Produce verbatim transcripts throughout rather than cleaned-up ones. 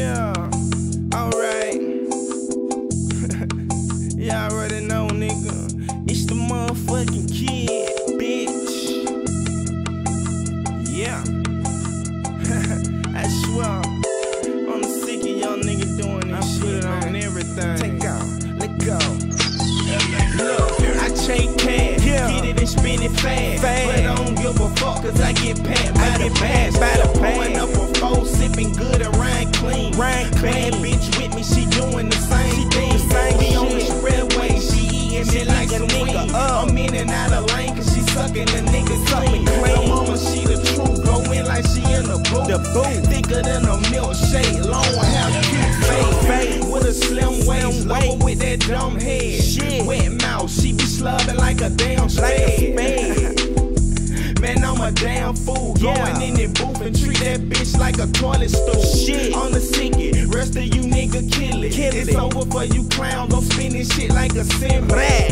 Yeah, alright. Yeah, I already know, nigga. It's the motherfucking kid, bitch. Yeah. I swear, I'm sick of y'all niggas doing this shit on everything. Take out, let go. Look, I chase cash, yeah. Get it and spend it fast, fast. But I don't give a fuck cause I get packed by the past. Pouring up a four, sipping good and rhyme clean. Rhyme clean. Bad bitch with me, she doing the same thing. The same we on the railway, she eating me like a nigga. Uh. I'm in and out of lane cause she sucking the nigga clean. My mama, she the truth, go in like she in the booth. The booth. Thicker than a milkshake, long hair, cute face. With a slim waist, lower with that dumb head. Shit. Wet mouth, she be slubbing like a damn spade. Man, I'm a damn fool. Yeah. Going in the booth and treat that bitch like a toilet stool. Shit. On the sicket, rest of you nigga kill it. Kill it's it. Over for you clowns, don't spin this shit like a sim.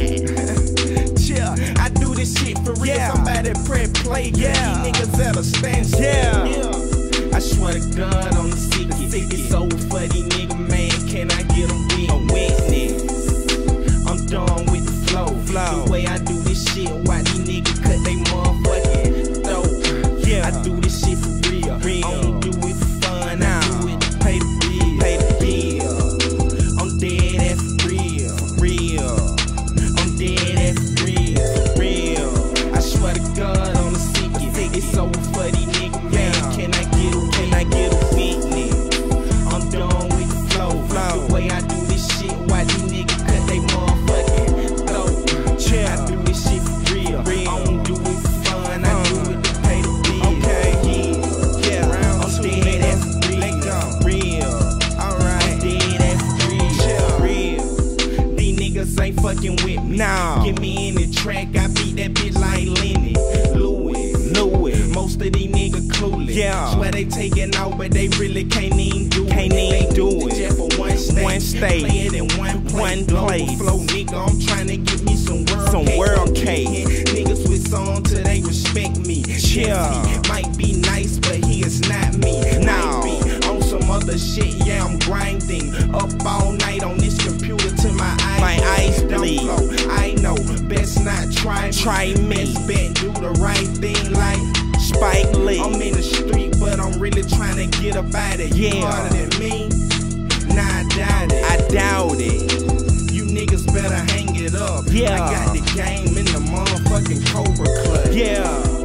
Chill, I do this shit for real. Yeah. Somebody press play, yeah. These niggas at a standstill. Yeah. Yeah. I swear to God on the sicket, it's over for these niggas, man. Can I get a witness? I'm done with the flow. flow. The way I do this shit, why these niggas cut they motherfucking throat? Yeah. I do this shit for real. real. I don't do it for fun. Nah. I do it to pay the bill. Pay the bill. I'm dead, that's real. real. I'm dead, that's real. real. I swear to God on the sicket, it's over for these niggas, man. Yeah. Can I get a, can I get a witness? I'm done with the flow. flow. The way I do this shit, why these niggas cut they motherfucking throat? Yeah. I do this shit for real. real. I don't do it for fun. I do it to pay the bill. Okay. Yeah. Yeah. I'm dead, that's real. Let go. Real. Alright. I'm dead, that's real. Yeah. Real. These niggas ain't fucking with me. No. Get me in the track, I beat that bitch like Lenny. Louis. Louis. Most of these niggas clueless. Yeah. Swear they taking out, but they really can't even do can't it. Can't even do it. Just for one state. One state. Play it in one place. One place. Flow, nigga, I'm trying to get me some world Some cake. world cake. Niggas switch on till they respect me. Yeah. He might be nice, but he is not me. No. Be on some other shit, yeah, I'm grinding. Up all night on this computer till my eyes My eyes bleed. I know, best not try me. Try me. Best bet, do the right thing like Spike Lee. I'm in the street, but I'm really trying to get up out of it. Yeah. You harder than me? Nah, I doubt it. I doubt it. You niggas better hang it up. Yeah. I got the game in the motherfucking Cobra Club. Yeah.